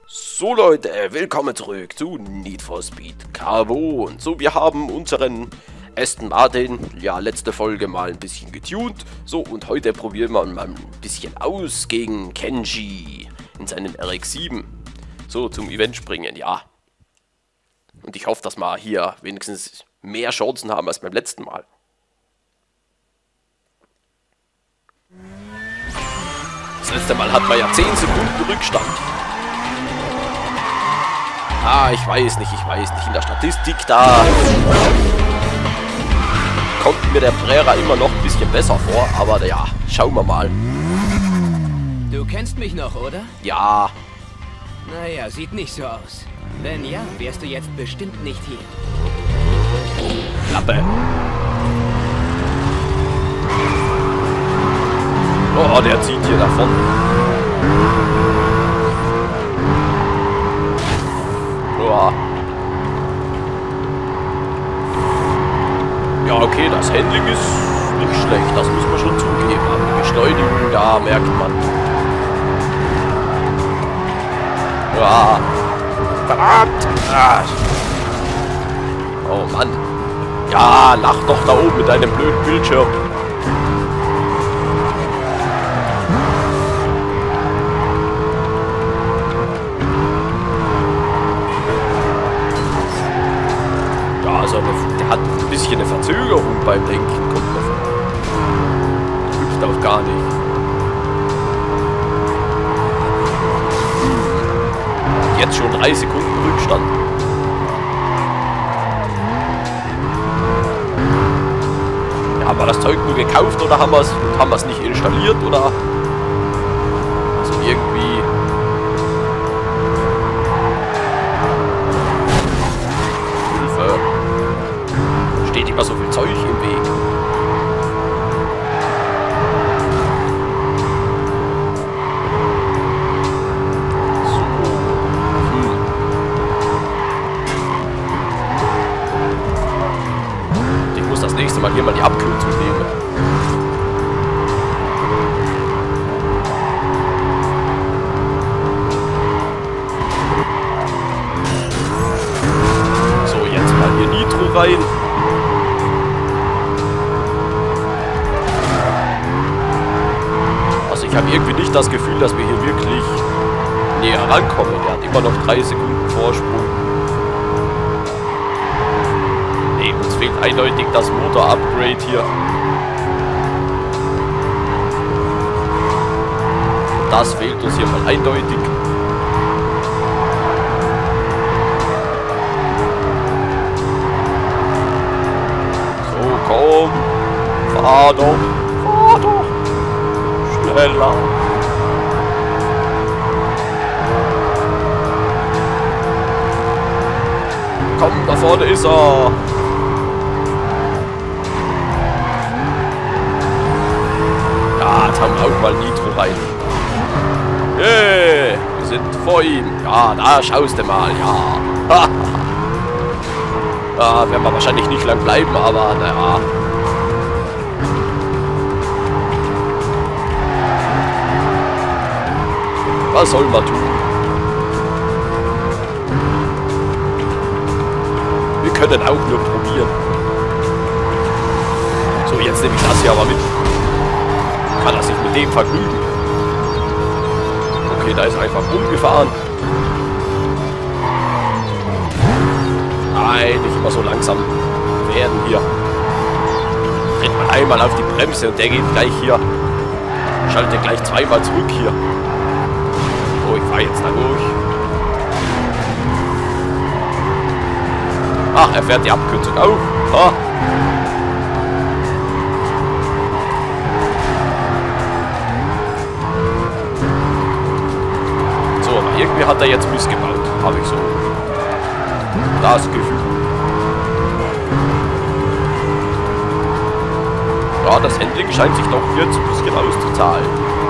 So Leute, willkommen zurück zu Need for Speed Carbon. So, wir haben unseren Aston Martin, ja, letzte Folge mal ein bisschen getuned. So, und heute probieren wir mal ein bisschen aus gegen Kenji in seinem RX-7. So, zum Event springen, ja. Und ich hoffe, dass wir hier wenigstens mehr Chancen haben als beim letzten Mal. Das letzte Mal hatten wir ja 10 Sekunden Rückstand. Ah, ich weiß nicht. In der Statistik, da kommt mir der Brera immer noch ein bisschen besser vor, aber ja, schauen wir mal. Du kennst mich noch, oder? Ja. Naja, sieht nicht so aus. Wenn ja, wärst du jetzt bestimmt nicht hier. Klappe. Oh, der zieht hier davon. Oh. Ja, okay, das Handling ist nicht schlecht, das muss man schon zugeben. Aber die Beschleunigung, da merkt man. Ja. Verdammt! Ah. Oh Mann. Ja, lach doch da oben mit deinem blöden Bildschirm. Ja, also der hat ein bisschen eine Verzögerung beim Lenken, kommt mir vor. Hüpft auch gar nicht. Jetzt schon 3 Sekunden Rückstand. Ja, haben wir das Zeug nur gekauft oder haben wir es nicht installiert oder? Also irgendwie. Hilfe. Steht immer so viel Zeug im Weg. Das nächste Mal hier mal die Abkürzung nehmen. So, jetzt mal hier Nitro rein. Also ich habe irgendwie nicht das Gefühl, dass wir hier wirklich näher rankommen. Der hat immer noch 3 Sekunden Vorsprung. Uns fehlt eindeutig das Motor-Upgrade hier. Das fehlt uns hier mal eindeutig. So, komm. Fahr doch. Fahr doch. Schneller. Komm, da vorne ist er. Jetzt haben wir auch mal Nitro rein. Hey, wir sind vor ihm. Ja, da schaust du mal, ja. Da werden wir wahrscheinlich nicht lang bleiben, aber naja. Was soll man tun? Wir können auch nur probieren. So, jetzt nehme ich das hier aber mit. Kann er sich mit dem vergnügen. Okay, da ist einfach umgefahren. Nein, nicht immer so langsam werden hier. Tritt man einmal auf die Bremse und der geht gleich hier. Schaltet gleich zweimal zurück hier. Oh, ich fahre jetzt da durch. Ach, er fährt die Abkürzung auf. Ah. Irgendwie hat er jetzt missgebaut, habe ich so das Gefühl. Ja, das Handling scheint sich doch jetzt ein bisschen auszuzahlen.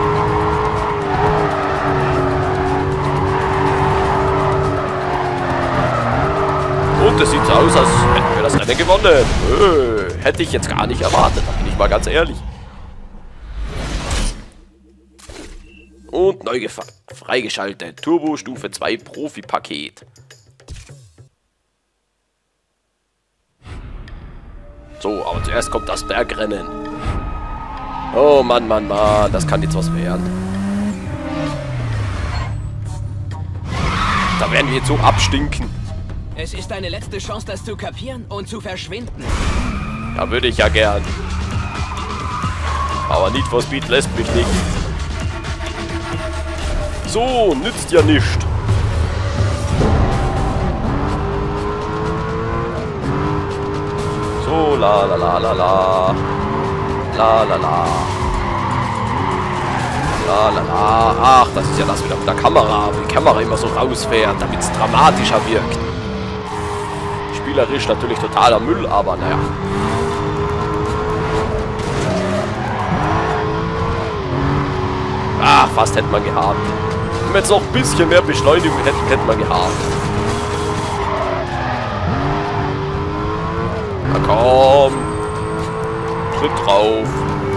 Und es sieht so aus, als hätten wir das Rennen gewonnen. Hätte ich jetzt gar nicht erwartet, da bin ich mal ganz ehrlich. Und neu freigeschaltet. Turbo Stufe 2 Profi-Paket. So, aber zuerst kommt das Bergrennen. Oh Mann, Mann, Mann, das kann jetzt was werden. Da werden wir jetzt so abstinken. Es ist deine letzte Chance, das zu kapieren und zu verschwinden. Ja, würde ich ja gern. Aber Need for Speed lässt mich nicht. So, nützt ja nicht. So, la la la la la. La la la. La la la. Ach, das ist ja das wieder mit der Kamera. Wo die Kamera immer so rausfährt, damit es dramatischer wirkt. Spielerisch natürlich totaler Müll, aber naja. Ach, fast hätte man gehabt. Wenn wir jetzt noch ein bisschen mehr Beschleunigung hätten, hätte man gehabt. Na komm. Schritt drauf.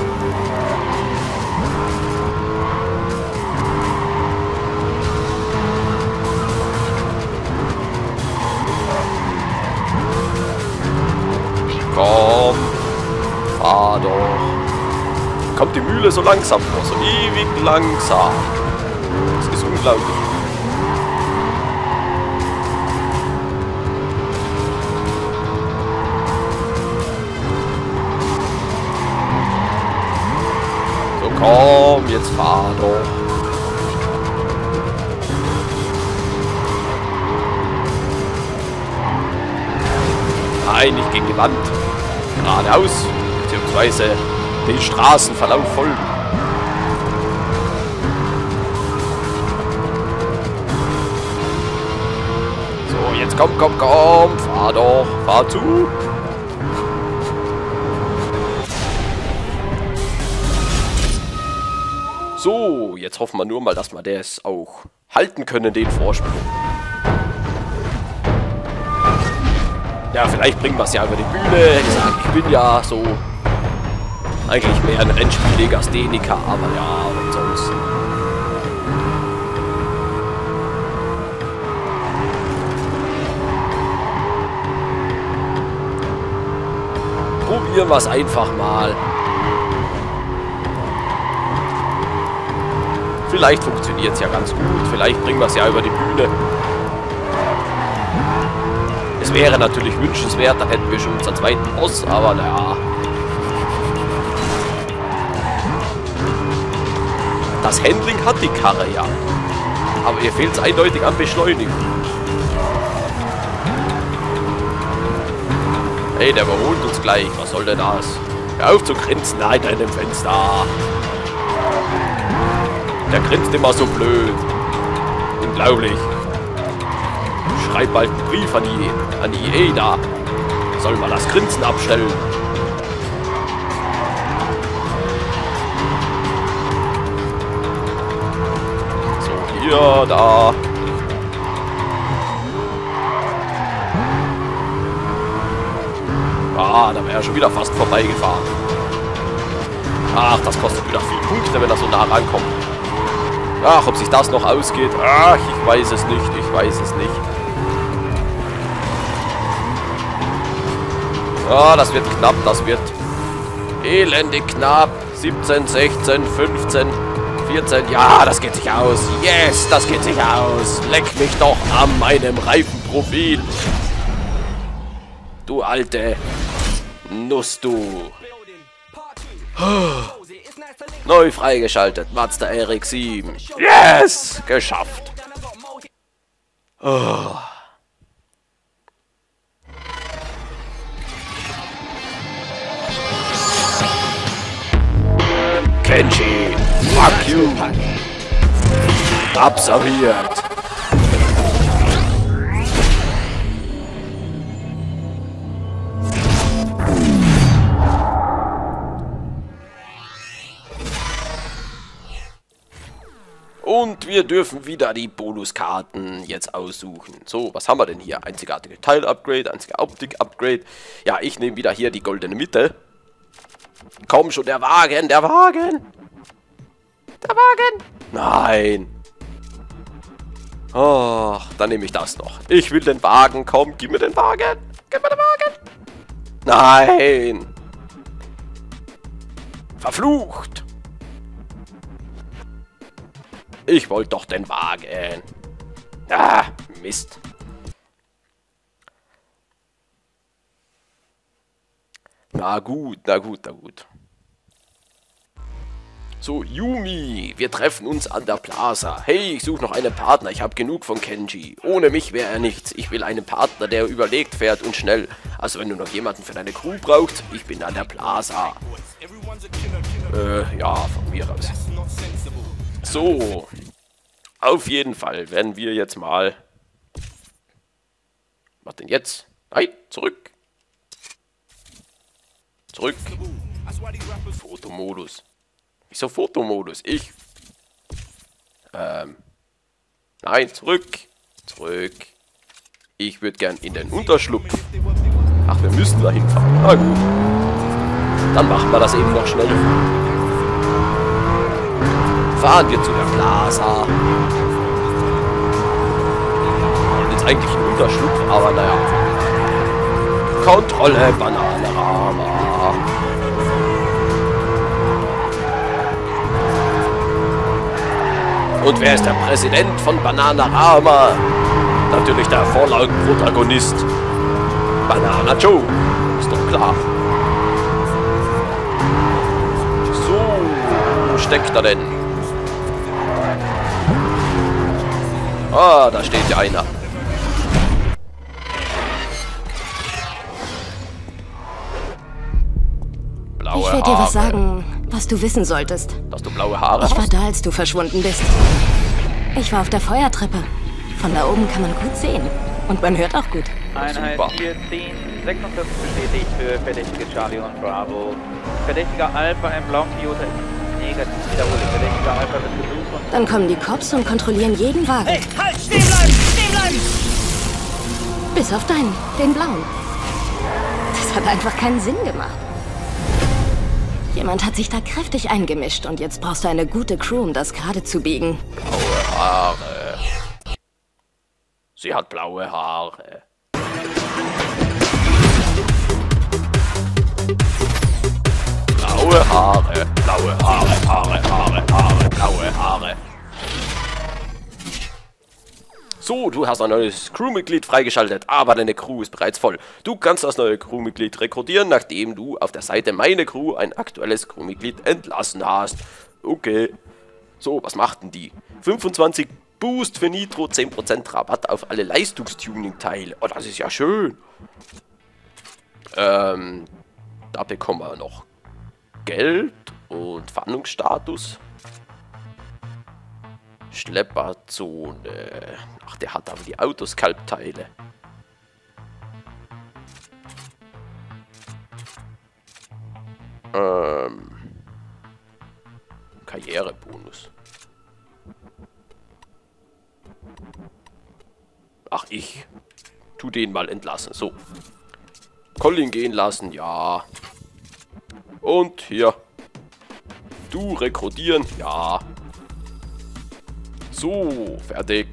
Komm. Fahr doch. Kommt die Mühle so langsam vor, so ewig langsam. Das ist unglaublich. So, komm, jetzt fahr doch. Nein, nicht gegen die Wand. Geradeaus, beziehungsweise den Straßenverlauf folgen. So, jetzt komm, komm, komm. Fahr doch, fahr zu. So, jetzt hoffen wir nur mal, dass wir das auch halten können, den Vorsprung. Ja, vielleicht bringen wir es ja über die Bühne. Ich bin ja so eigentlich mehr ein Rennspiel-Legastheniker, aber ja, und sonst. Probieren wir es einfach mal. Vielleicht funktioniert es ja ganz gut. Vielleicht bringen wir es ja über die Bühne. Es wäre natürlich wünschenswert, dann hätten wir schon unseren zweiten Boss, aber naja. Das Handling hat die Karre ja. Aber ihr fehlt es eindeutig an Beschleunigung. Hey, der überholt uns gleich. Was soll denn das? Hör auf zu grinsen da hinter dem Fenster. Der grinst immer so blöd. Unglaublich. Schreib bald einen Brief an die EA da. Soll man das Grinsen abstellen. So, hier, da. Ah, da wäre er schon wieder fast vorbeigefahren. Ach, das kostet wieder viel Punkte, wenn er so nah rankommt. Ach, ob sich das noch ausgeht. Ach, ich weiß es nicht, ich weiß es nicht. Ah, das wird knapp, das wird elendig knapp. 17, 16, 15, 14. Ja, das geht sich aus. Yes, das geht sich aus. Leck mich doch an meinem Reifenprofil. Du alte Nuss, du. Neu freigeschaltet. Mazda RX-7. Yes, geschafft. Oh. Kenshi, fuck you. Absolviert. Und wir dürfen wieder die Bonuskarten jetzt aussuchen. So, was haben wir denn hier? Einzigartige Teil-Upgrade, einzige Optik-Upgrade. Ja, ich nehme wieder hier die goldene Mitte. Komm schon, der Wagen, der Wagen! Der Wagen! Nein. Ach, dann nehme ich das noch. Ich will den Wagen. Komm, gib mir den Wagen. Gib mir den Wagen. Nein. Verflucht. Ich wollte doch den Wagen. Ah, Mist. Na gut, na gut, na gut. So, Yumi, wir treffen uns an der Plaza. Hey, ich suche noch einen Partner, ich habe genug von Kenji. Ohne mich wäre er nichts. Ich will einen Partner, der überlegt fährt und schnell. Also wenn du noch jemanden für deine Crew brauchst, ich bin an der Plaza. Ja, von mir aus. So, auf jeden Fall werden wir jetzt mal... Was denn jetzt? Nein, zurück. Zurück. Fotomodus. Wieso Fotomodus? Nein, zurück. Zurück. Ich würde gern in den Unterschlupf. Ach, wir müssen da hinfahren. Na gut. Dann machen wir das eben noch schnell. Fahren wir zu der Plaza. Und jetzt eigentlich im Unterschlupf, aber naja. Kontrolle, Bananenrama. Und wer ist der Präsident von Bananarama? Natürlich der Vorlagenprotagonist. Banana Joe. Ist doch klar. So, wo steckt er denn? Ah, da steht ja einer. Blaue Ich werde dir was sagen, was du wissen solltest. Dass du blaue Haare Ich war hast? da, als du verschwunden bist. Ich war auf der Feuertreppe. Von da oben kann man gut sehen. Und man hört auch gut. Einheit Super. 410, 46 bestätigt für verdächtige Charlie und Bravo. Verdächtiger Alpha im blauen Toyota ist negativ. Wiederhole, verdächtiger Alpha wird gesucht und... Dann kommen die Cops und kontrollieren jeden Wagen. Hey, halt! Stehen bleiben! Stehen bleiben! Bis auf deinen, den blauen. Das hat einfach keinen Sinn gemacht. Jemand hat sich da kräftig eingemischt und jetzt brauchst du eine gute Crew, um das gerade zu biegen. Blaue Haare. Sie hat blaue Haare. Blaue Haare. Blaue Haare. Blaue Haare. So, du hast ein neues Crewmitglied freigeschaltet, aber deine Crew ist bereits voll. Du kannst das neue Crewmitglied rekrutieren, nachdem du auf der Seite Meine Crew ein aktuelles Crewmitglied entlassen hast. Okay. So, was macht denn die? 25 Boost für Nitro, 10% Rabatt auf alle Leistungstuning-Teile. Oh, das ist ja schön. Da bekommen wir noch Geld und Fahndungsstatus. Schlepperzone. Ach, der hat aber die Autoskalp-Teile. Karrierebonus. Ach, ich tu den mal entlassen. So. Colin gehen lassen, ja. Und hier. Du rekrutieren, ja. So, fertig.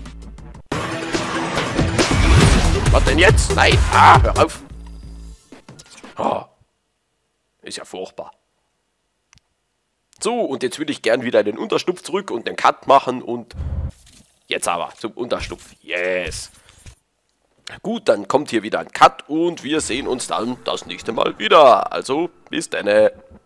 Was denn jetzt? Nein! Ah, hör auf! Oh, ist ja furchtbar. So, und jetzt will ich gern wieder in den Unterschlupf zurück und den Cut machen und... Jetzt aber, zum Unterschlupf. Yes! Gut, dann kommt hier wieder ein Cut und wir sehen uns dann das nächste Mal wieder. Also, bis denne.